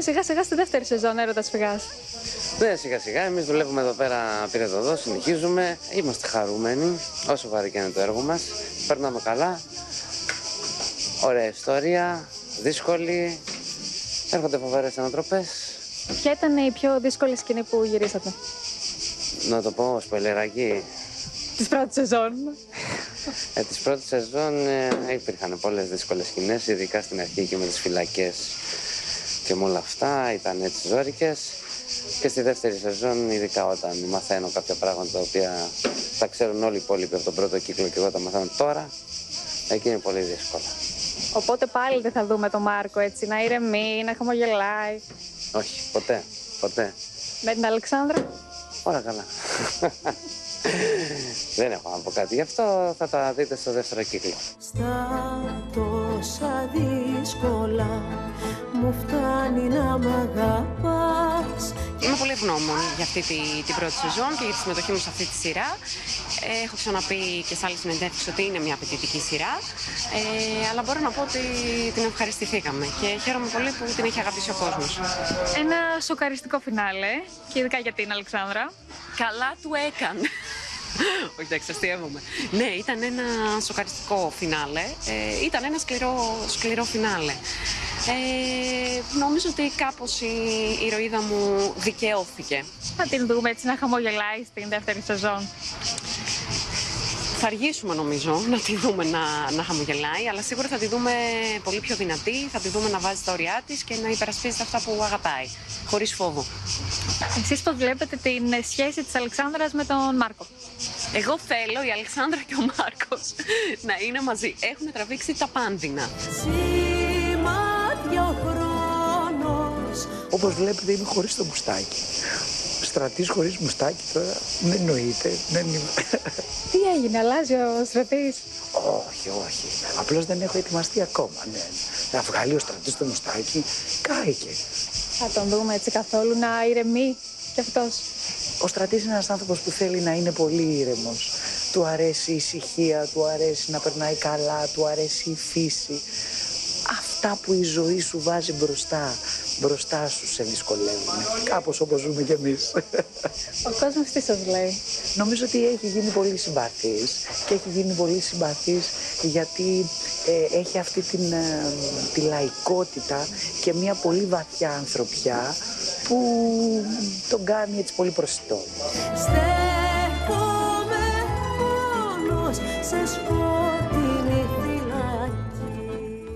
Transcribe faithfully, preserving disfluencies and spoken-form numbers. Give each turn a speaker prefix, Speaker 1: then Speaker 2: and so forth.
Speaker 1: σιγά σιγά στη δεύτερη σεζόν Έρωτας Φυγάς.
Speaker 2: Ναι, σιγά σιγά. Εμείς δουλεύουμε εδώ πέρα πυρετοδό, συνεχίζουμε. Είμαστε χαρούμενοι, όσο βαρύ και είναι το έργο μας. Περνάμε καλά. Ωραία ιστορία, δύσκολη. Έρχονται φοβερές ανατροπές.
Speaker 1: Ποια ήταν η πιο δύσκολη σκηνή που γυρίσατε?
Speaker 2: Να το πω σπελεράκι.
Speaker 1: Της πρώτης σεζόν.
Speaker 2: Ε, της πρώτης σεζόν ε, υπήρχαν πολλές δύσκολες σκηνές, ειδικά στην αρχή και με τις φυλακές και με όλα αυτά, ήταν έτσι ζώρικες. Και στη δεύτερη σεζόν, ειδικά όταν μαθαίνω κάποια πράγματα τα οποία τα ξέρουν όλοι οι υπόλοιποι από τον πρώτο κύκλο και εγώ τα μαθαίνω τώρα, εκεί είναι πολύ δύσκολα.
Speaker 1: Οπότε πάλι δεν θα δούμε τον Μάρκο έτσι, να ηρεμεί, να χαμογελάει.
Speaker 2: Όχι, ποτέ, ποτέ.
Speaker 1: Με την Αλεξάνδρα.
Speaker 2: Όλα καλά. Δεν έχω να πω κάτι, γι' αυτό θα τα δείτε στο δεύτερο κύκλο.
Speaker 3: Στα τόσα δύσκολα μου φτάνει να μ' αγαπάς.
Speaker 4: Είμαι πολύ ευγνώμων για αυτή τη, την πρώτη σεζόν και για τη συμμετοχή μου σε αυτή τη σειρά. Ε, έχω ξαναπεί και σε άλλες συνεντεύξεις ότι είναι μια απαιτητική σειρά. Ε, αλλά μπορώ να πω ότι την ευχαριστηθήκαμε και χαίρομαι πολύ που την έχει αγαπήσει ο κόσμος.
Speaker 1: Ένα σοκαριστικό φινάλε, και ειδικά για την Αλεξάνδρα.
Speaker 4: Καλά του έκανε. Όχι, εντάξει, αστείευομαι. Ναι, ήταν ένα σοκαριστικό φινάλε. Ε, ήταν ένα σκληρό, σκληρό φινάλε. Ε, νομίζω ότι κάπως η ηρωίδα μου δικαιώθηκε.
Speaker 1: Θα την δούμε έτσι να χαμογελάει στην δεύτερη σεζόν.
Speaker 4: Θα αργήσουμε νομίζω να τη δούμε να, να χαμογελάει, αλλά σίγουρα θα τη δούμε πολύ πιο δυνατή, θα τη δούμε να βάζει τα ωριά της και να υπερασπίζεται αυτά που αγαπάει, χωρίς φόβο.
Speaker 1: Εσείς πώς βλέπετε την σχέση της Αλεξάνδρας με τον Μάρκο?
Speaker 4: Εγώ θέλω η Αλεξάνδρα και ο Μάρκος να είναι μαζί. Έχουν τραβήξει τα πάνδυνα.
Speaker 3: Σημάδια ο χρόνος.
Speaker 5: Όπως βλέπετε είμαι χωρίς το μουστάκι. Στρατής χωρίς μουστάκι τώρα δεν εννοείται. Δεν είναι...
Speaker 1: Τι έγινε, αλλάζει ο Στρατής?
Speaker 5: Όχι, όχι. Απλώς δεν έχω ετοιμαστεί ακόμα. Ναι. Να βγάλει ο Στρατής το μουστάκι, κάηκε.
Speaker 1: Θα τον δούμε έτσι καθόλου να ηρεμεί κι αυτός?
Speaker 5: Ο Στρατής είναι ένας άνθρωπος που θέλει να είναι πολύ ήρεμος. Του αρέσει η ησυχία, του αρέσει να περνάει καλά, του αρέσει η φύση. Αυτά που η ζωή σου βάζει μπροστά, μπροστά σου σε δυσκολεύουν. Κάπως όπως ζούμε κι εμείς.
Speaker 1: Ο κόσμος τι σας λέει?
Speaker 5: Νομίζω ότι έχει γίνει πολύ συμπαθής και έχει γίνει πολύ συμπαθής γιατί ε, έχει αυτή την, ε, τη λαϊκότητα και μια πολύ βαθιά ανθρωπιά που τον κάνει έτσι πολύ προσιτό.
Speaker 3: Στέκομαι μόνος σε σκοτάδι.